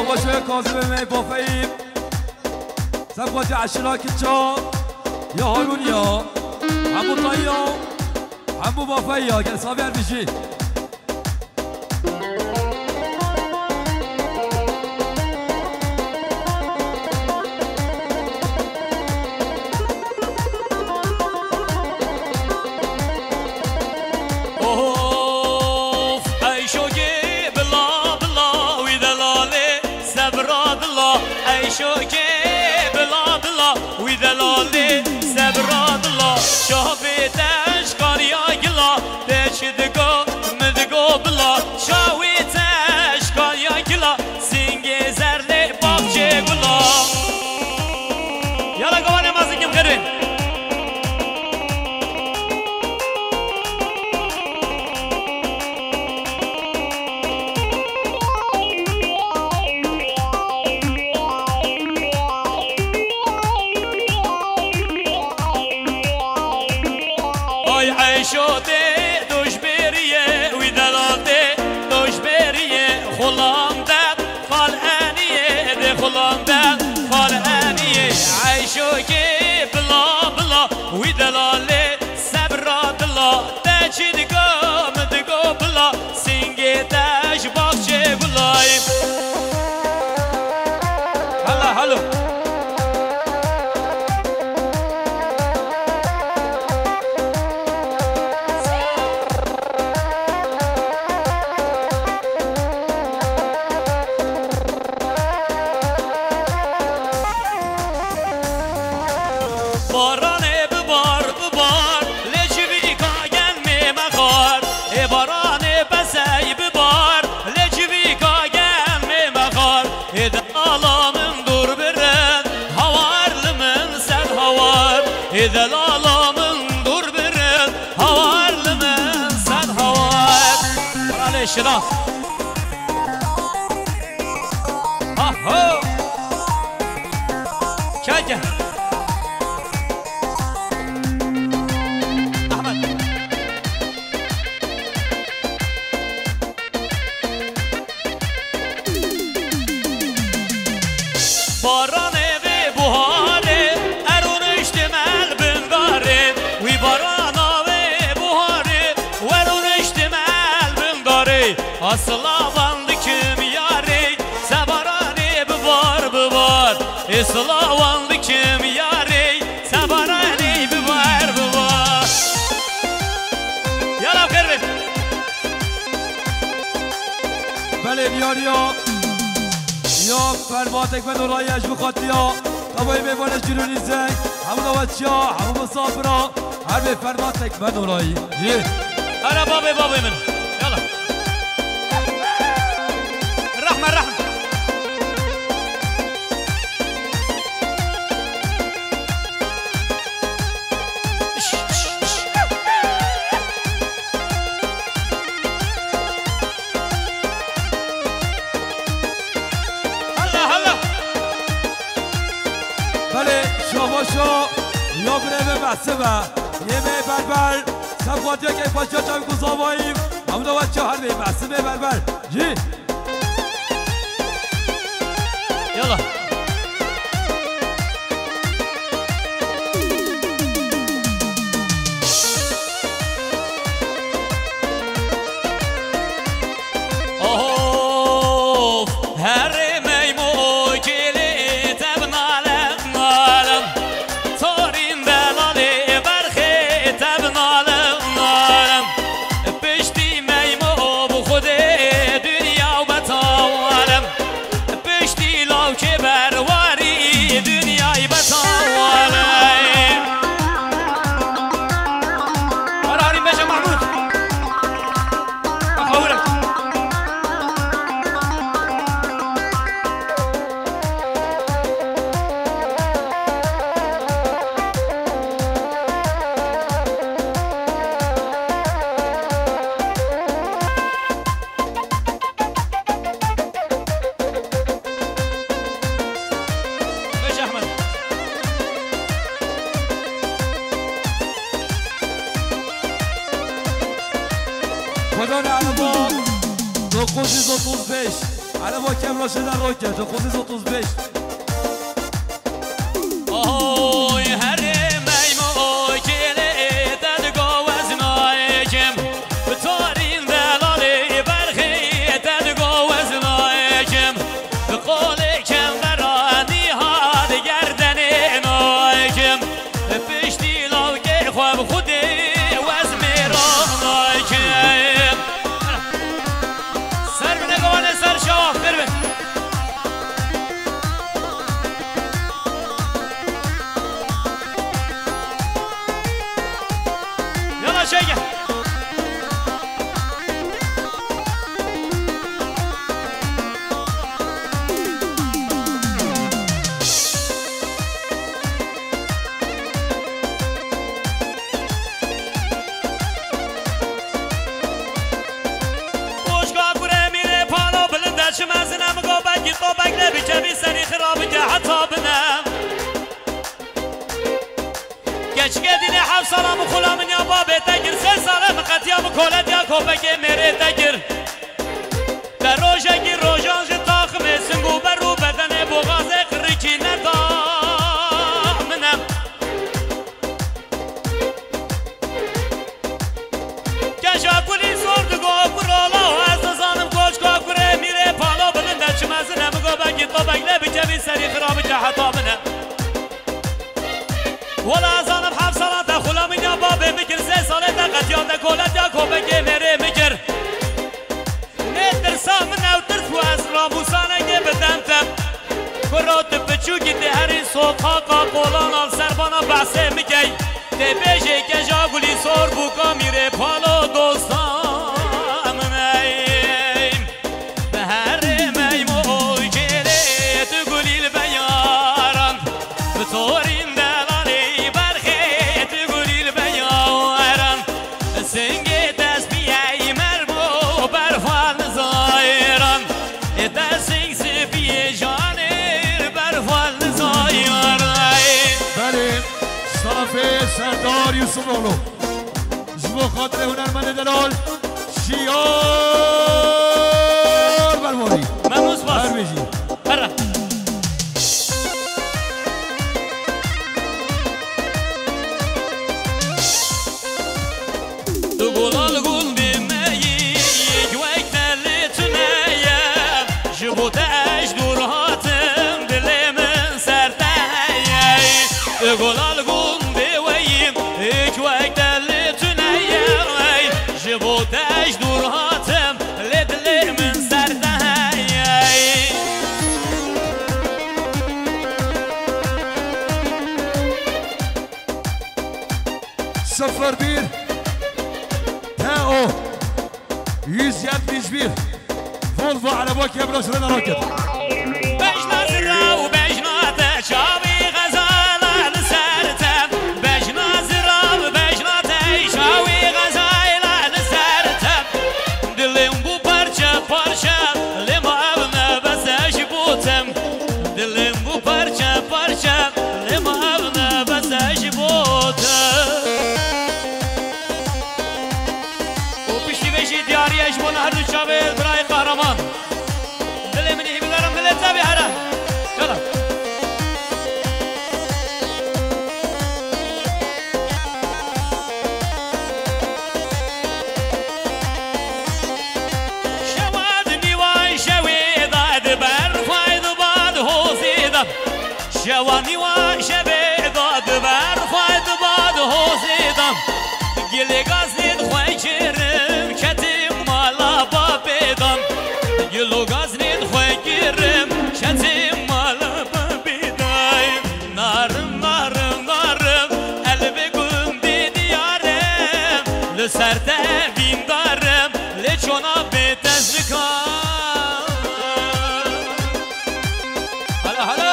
آقا شوی کاظم می بافعیم سبقاتی عشراک چا یا هارونیا همو طایا همو بافعیا که حسابی هر بیشی شوكي بلا بلا ويدلالي سبراد الله شافي تشكر يا قلا تشدقو مدقو بلا شاوي تشكر يا قلا سنجي زرلي باقشي قلا يلا قوانا ما زنكم غرين شوتي دوش بيريه ويدلالتي دوش بيريه خلام داد خالانيه دي خلام داد خالانيه عايشوكي بلا بلا ويدلالي سبرات الله تجدقو مدقو بلا سنجي تاش باقشي بلاي هلا هلو إذا العالم دور برد هوار لمن سد هوار على الشراف ها هو شاجة أحمد بارانه و بهاره ارون اشتمال بنداره وی بارانه و بهاره ورون اشتمال بنداره اصلاوان دکم یاری سبارانه ببار ببار اصلاوان دکم یاری سبارانه ببار ببار یالا بخیر بله بیاریا یا فرماتک به نورایش بخاطی ها تبایی میبانش جنونی زنگ همون آوچی ها همون مسافر ها هر به فرماتک به نورایی هر بابی من یالا رحمه شو یا بره به بحثه و یه به بربر سبقاتی ها که پاچه ها چاوی کساباییم همون دو بچه هر به بحثه به بربر جی یالا على ما كم راشد الروكت خصوص 35 آهای هر میمو کلی تدگو وزنایکم بتارین دلالی برخی تدگو وزنایکم بقول کم برانی هاد گردن نایکم پشتی لاغی خواب خودی وزمیرانایکم سر بنگوانه سر شاخ بربن شيء مزنم گو بگی تو بگله بیچه سری خراب که حتی بنم گچ گدینه حف سلام و خلامن یا بابه تگیر سه سالم قطیم و کولت یا کوبگه میره تگیر در روژگی روژانج تاخمه سنگو بر رو بدن بغاز قریکی ندامنم گشا کلی سردگو برالا و از نزانم کوچ کاکوره میره پالا بلنده چمزنم گو بگی تو بگله بیچه سری خراب که حتی بنم ولا زانم حف سالات خلا من یا بابه میکر سه ساله دقت یاد کولت یا کوبگه میره میکر نترسا من او ترس و از راموسانه گه بدمتم کرات بچوکی ده هری سوقاقا قولان آل سربانا بحثه میگی ده بیشه که جاگولی سور بوکا میره پالو دوستان نیم به هر میموی کلی تو گلیل بیاران به طورین سنگ تسبیحی مرمو برفال زایران در سنگ سفیه جانر برفال زایران بله طرف سردار یوسف اغلو جبو خاطر هنرمند دلال شیار برماری ممنوس باس هر بیجی برا گلال گل بیمهی یک تلی تنیه جبوتش دور هاتم دل من سردهیه گلال گل بیویم یک تلی تنیه جبوتش دور هاتم دل من سردهیه صفر بیر او 171 فولفو على بوك يا بلاش رنا راكب بجنا زرا وبجنا تشاوي غزالة لسرتم بجنا زرا وبجنا تشاوي غزالة لسرتم دلم بو parça parça لما أبنا بس أجبوتم دلم بو parça parça لما أبنا بس أجبوتم دیاری اجبون هر دو شاوه برای قهرمان دل منی بگرم دل تابی هره یلا شواد نیوان شوی داد بر فاید باد حوزیدم شواد نیوان شوی داد بر فاید باد حوزیدم گلی گاز نید خواه کرم کتیم مالا با بیدم گلو گاز نید خواه کرم کتیم مالا با بیدم نارم نارم نارم البه گم دیدیارم لسر دویم دارم لچونا بیتز بکن هلا هلا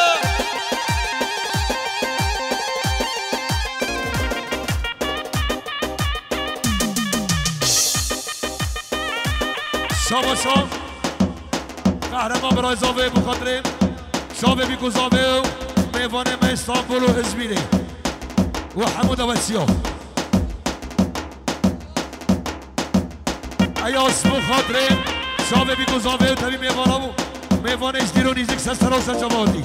شما شام قهرمان برای زاویه بخاطرین شام بیکو زاویه و میوانه ما استانبول و ازمیره و حمود وسیاه ایاس بخاطرین شاوه بی گذاوه و تبی میوانمو میوانش دیرو نیزک سستراس جوادی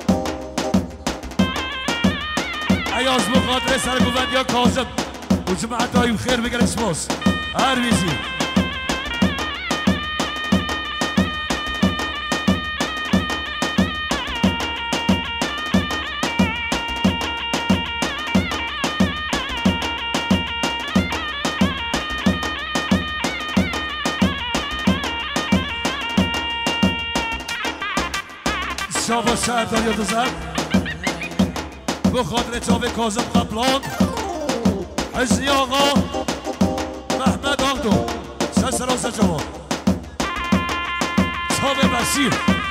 ایاز مخاطره سرگوند یا کاظم و جمعه دایم خیر بگر اسماس هر ویزی شابا شهردار یا دوزد بخاطر چاوه کاظم قبلان حسنی آقا محمد آقدو سسراس جوان چاوه بسیر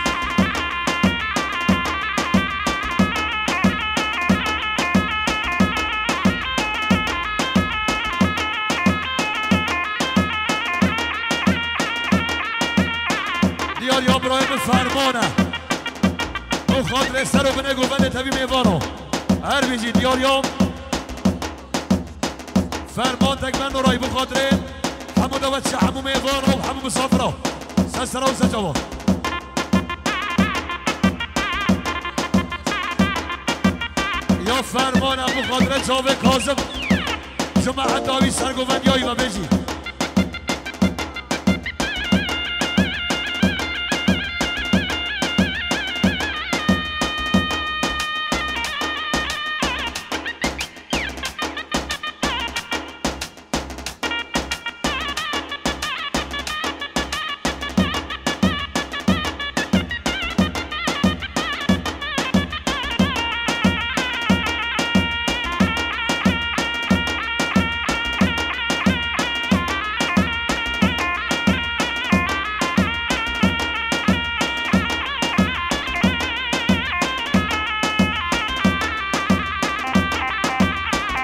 دیار یا برایم فرمانه خاطر سر و بنه گوبنه تبی میوانو هر بیجی دیاریام فرمان تکمن و رای بخاطره همو دوت شه همو میوانو و همو مسافره سسرا و سجاوا یا فرمان همو خاطره چاوه کاظم جمعه داوی سرگوبن یایی و بیجی